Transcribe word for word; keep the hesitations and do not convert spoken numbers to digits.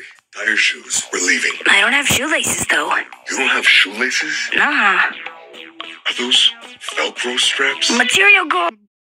Tie your shoes. We're leaving. I don't have shoelaces, though. You don't have shoelaces? Nah. Are those Velcro straps? Material girl.